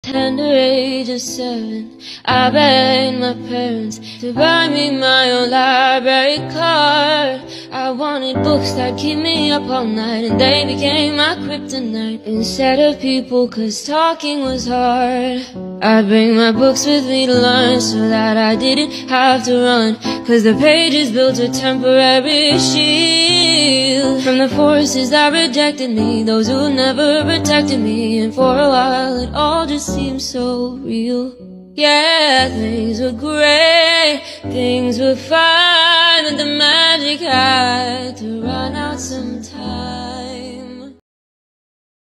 Tender age of 7, I begged my parents to buy me my own library card. I wanted books that keep me up all night, and they became my kryptonite instead of people, 'cause talking was hard. I'd bring my books with me to lunch so that I didn't have to run, 'cause the pages built a temporary shield from the forces that rejected me, those who never protected me. And for a while it all just seemed so real. Yeah, things were great, things were fine, but the magic had to run out someday.